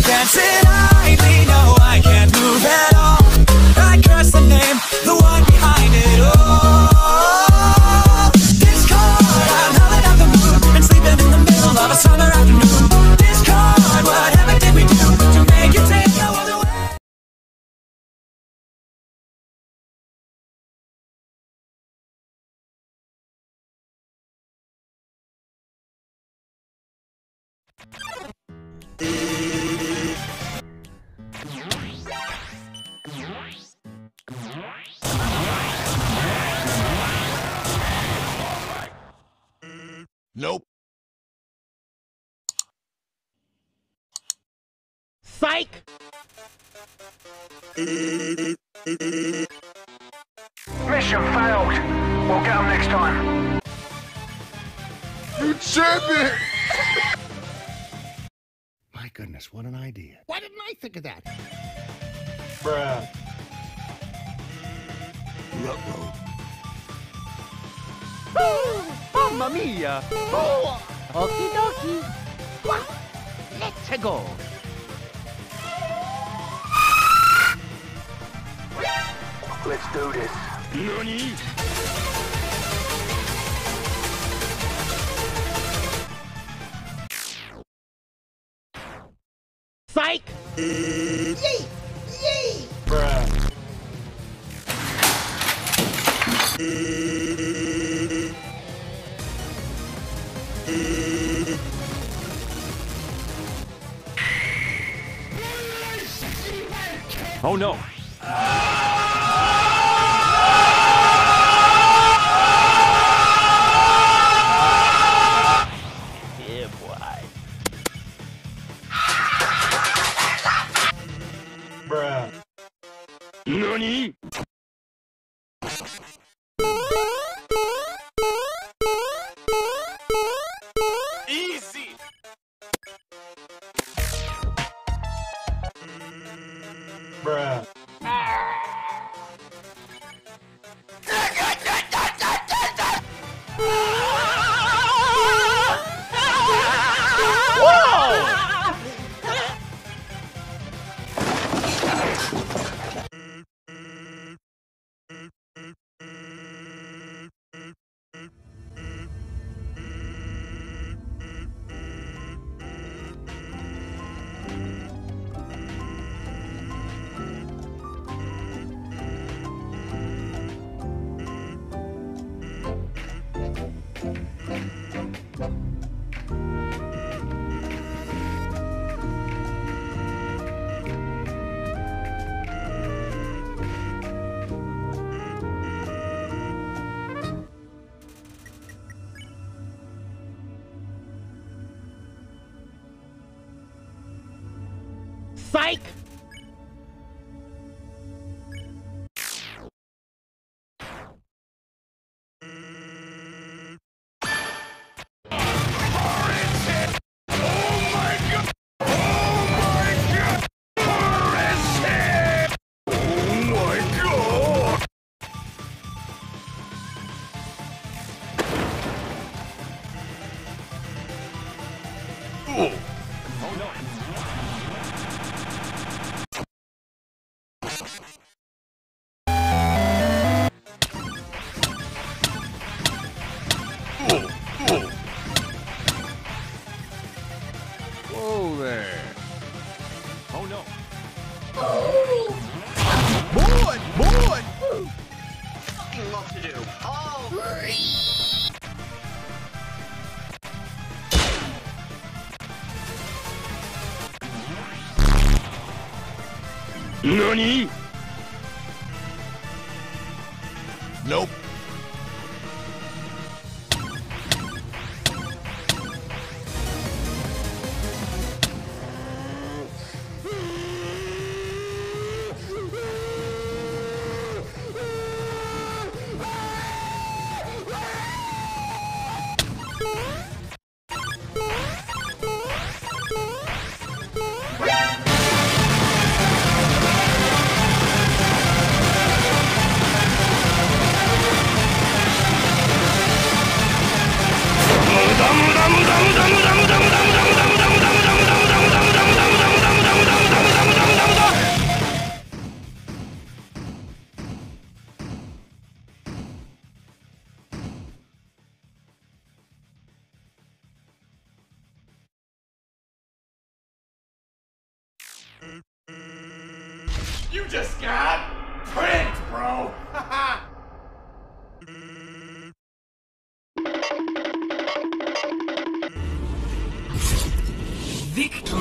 can't sit idly, no, I can't move at all. I curse the name, the one behind it all. Discord, I'm howling at the moon and sleeping in the middle of a summer afternoon. Discord, whatever did we do to make it take no other way? Nope. Psych! Mission failed. We'll get them next time. You champion! My goodness, what an idea. Why didn't I think of that? Bruh. Ruh-roh. Mamma mia! Oh. Okie dokie. Let's go. Let's do this. Nani? Psych! Yay! Yay! Bruh. Oh no! Yeah, boy. Bruh. Nani? Easy! Bruh. Psych! Whoa there. Oh no. Boy! Boy! Fucking lot to do. Oh! Nani? Nope. You just got pranked, bro. Victory.